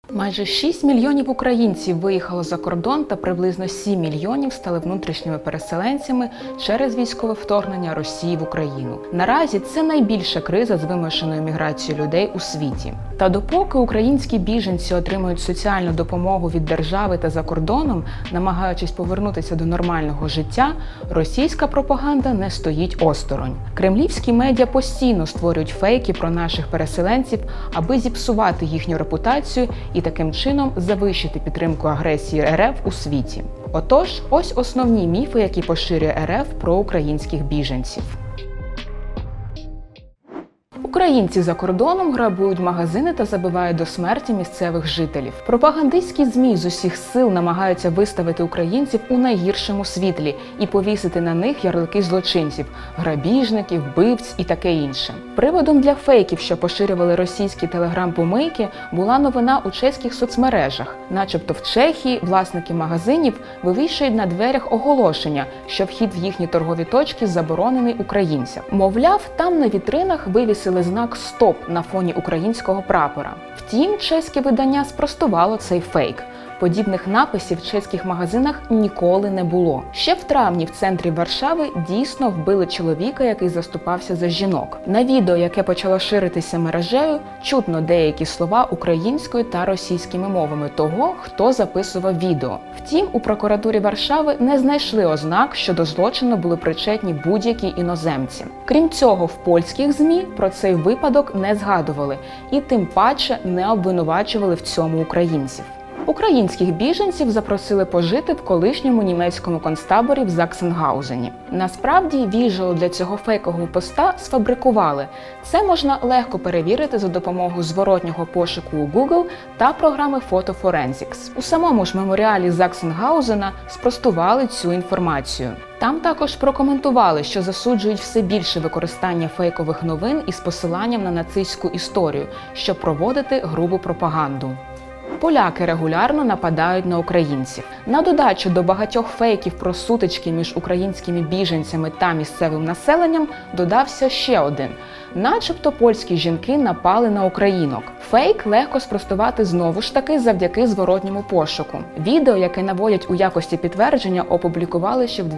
Майже 6 мільйонів українців виїхало за кордон та приблизно 7 мільйонів стали внутрішніми переселенцями через військове вторгнення Росії в Україну. Наразі це найбільша криза з вимушеною міграцією людей у світі. Та допоки українські біженці отримують соціальну допомогу від держави та за кордоном, намагаючись повернутися до нормального життя, російська пропаганда не стоїть осторонь. Кремлівські медіа постійно створюють фейки про наших переселенців, аби зіпсувати їхню репутацію і таким чином завищити підтримку агресії РФ у світі. Отож, ось основні міфи, які поширює РФ про українських біженців. Українці за кордоном грабують магазини та забивають до смерті місцевих жителів. Пропагандистські ЗМІ з усіх сил намагаються виставити українців у найгіршому світлі і повісити на них ярлики злочинців – грабіжників, вбивць і таке інше. Приводом для фейків, що поширювали російські телеграм-помийки, була новина у чеських соцмережах. Начебто в Чехії власники магазинів вивішують на дверях оголошення, що вхід в їхні торгові точки заборонений українцям. Мовляв, там на вітринах вивісили знак «Стоп» на фоні українського прапора. Втім, чеське видання спростувало цей фейк. Подібних написів в чеських магазинах ніколи не було. Ще в травні в центрі Варшави дійсно вбили чоловіка, який заступався за жінок. На відео, яке почало ширитися мережею, чутно деякі слова українською та російськими мовами того, хто записував відео. Втім, у прокуратурі Варшави не знайшли ознак, що до злочину були причетні будь-які іноземці. Крім цього, в польських ЗМІ про цей випадок не згадували і тим паче не обвинувачували в цьому українців. Українських біженців запросили пожити в колишньому німецькому концтаборі в Заксенгаузені. Насправді, віжуал для цього фейкового поста сфабрикували. Це можна легко перевірити за допомогою зворотнього пошуку у Google та програми Photo Forensics. У самому ж меморіалі Заксенгаузена спростували цю інформацію. Там також прокоментували, що засуджують все більше використання фейкових новин із посиланням на нацистську історію, щоб проводити грубу пропаганду. Поляки регулярно нападають на українців. На додачу до багатьох фейків про сутички між українськими біженцями та місцевим населенням додався ще один. Начебто польські жінки напали на українок. Фейк легко спростувати знову ж таки завдяки зворотньому пошуку. Відео, яке наводять у якості підтвердження, опублікували ще в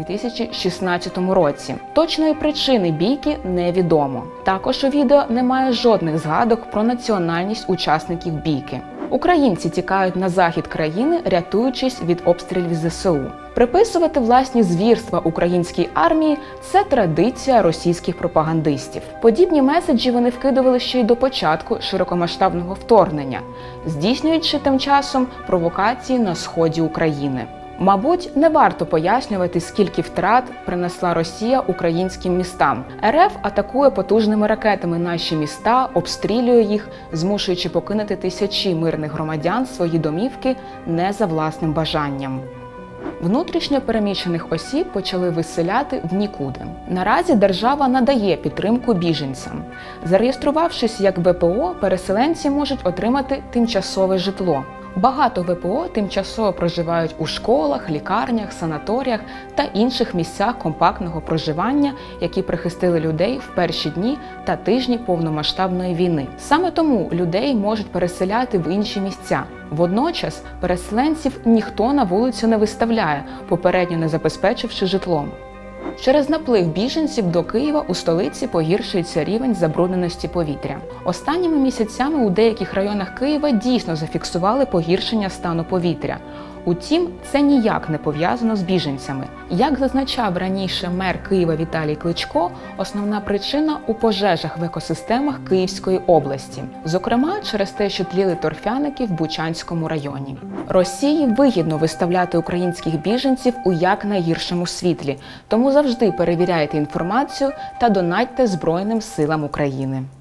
2016 році. Точної причини бійки невідомо. Також у відео немає жодних згадок про національність учасників бійки. Українці тікають на захід країни, рятуючись від обстрілів ЗСУ. Приписувати власні звірства українській армії – це традиція російських пропагандистів. Подібні меседжі вони вкидували ще й до початку широкомасштабного вторгнення, здійснюючи тим часом провокації на сході України. Мабуть, не варто пояснювати, скільки втрат принесла Росія українським містам. РФ атакує потужними ракетами наші міста, обстрілює їх, змушуючи покинути тисячі мирних громадян свої домівки не за власним бажанням. Внутрішньо переміщених осіб почали виселяти в нікуди. Наразі держава надає підтримку біженцям. Зареєструвавшись як ВПО, переселенці можуть отримати тимчасове житло. Багато ВПО тимчасово проживають у школах, лікарнях, санаторіях та інших місцях компактного проживання, які прихистили людей в перші дні та тижні повномасштабної війни. Саме тому людей можуть переселяти в інші місця. Водночас переселенців ніхто на вулицю не виставляє, попередньо не забезпечивши житлом. Через наплив біженців до Києва у столиці погіршується рівень забрудненості повітря. Останніми місяцями у деяких районах Києва дійсно зафіксували погіршення стану повітря. Утім, це ніяк не пов'язано з біженцями. Як зазначав раніше мер Києва Віталій Кличко, основна причина у пожежах в екосистемах Київської області. Зокрема, через те, що тліли торфяники в Бучанському районі. Росії вигідно виставляти українських біженців у якнайгіршому світлі, тому завжди перевіряйте інформацію та донатьте Збройним силам України.